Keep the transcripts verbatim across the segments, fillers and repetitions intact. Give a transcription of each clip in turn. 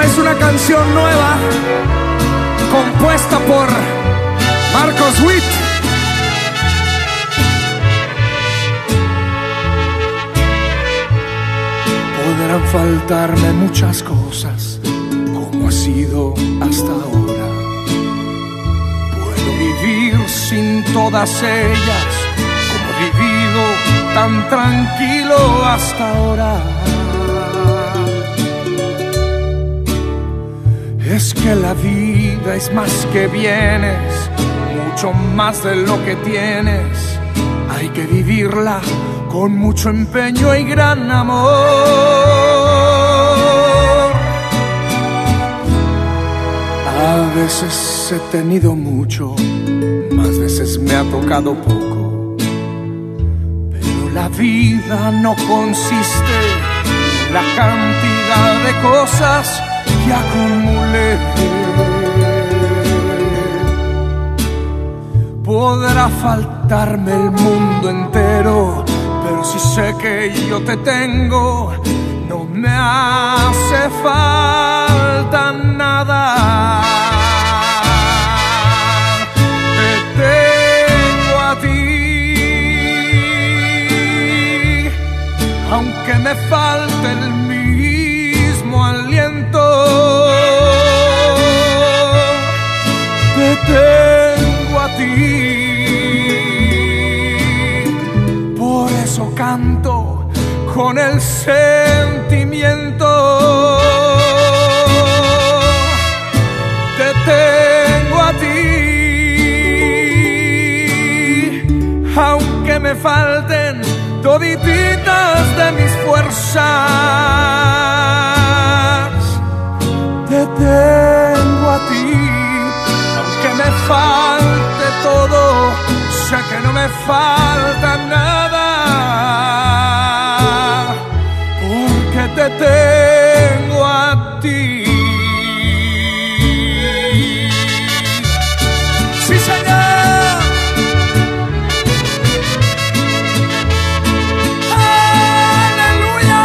es una canción nueva compuesta por Marcos Witt. Podrán faltarme muchas cosas, como ha sido hasta ahora. Puedo vivir sin todas ellas, como he vivido tan tranquilo hasta ahora. Es que la vida es más que bienes, mucho más de lo que tienes. Hay que vivirla con mucho empeño y gran amor. A veces he tenido mucho, más veces me ha tocado poco. Pero la vida no consiste en la cantidad de cosas que acumulé. Podrá faltarme el mundo entero, pero si sé que yo te tengo, no me hace falta nada. Te tengo a ti, aunque me falte el mismo aliento. Te tengo a ti, por eso canto con el sentimiento. Te tengo a ti, aunque me falten todititas de mis fuerzas. Te tengo a ti, aunque me falte todo, sé que no me falta nada, porque te tengo a ti. ¡Sí, Señor! ¡Aleluya!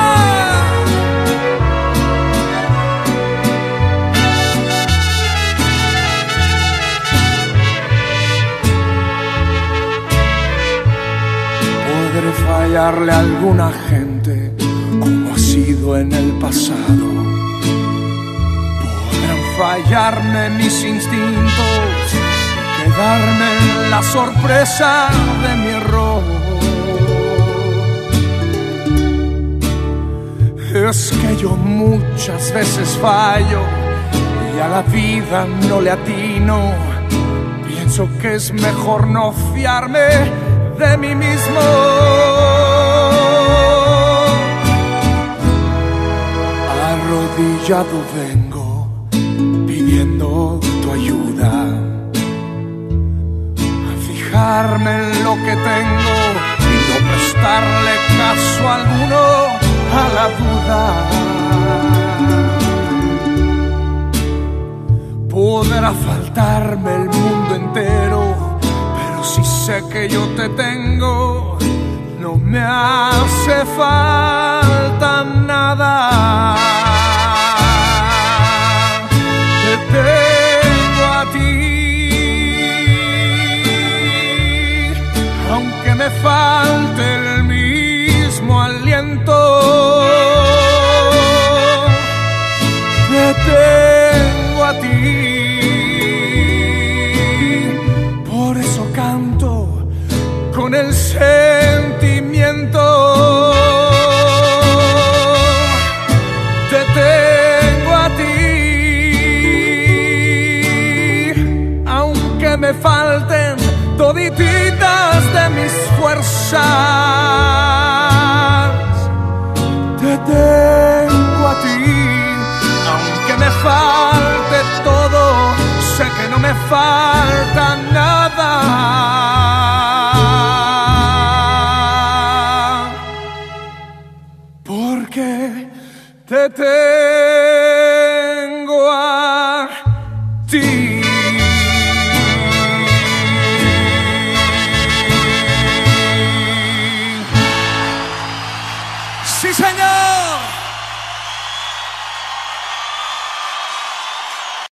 Podré fallarle a alguna gente, como ha sido en el pasado. Podrán fallarme mis instintos, quedarme en la sorpresa de mi error. Es que yo muchas veces fallo y a la vida no le atino. Pienso que es mejor no fiarme de mí mismo. Arrodillado vengo pidiendo tu ayuda, a fijarme en lo que tengo y no prestarle caso alguno a la duda. Podrá faltarme el mundo entero, pero si sé que yo te tengo, no me hace falta nada. Te tengo a ti, aunque me falte el mismo aliento. Te tengo a ti, por eso canto con el sentimiento. Te tengo a ti, aunque me falten todititas de mis fuerzas. Te tengo a ti, aunque me falte todo, sé que no me falta nada, porque te tengo a ti. ¡Sí, Señor!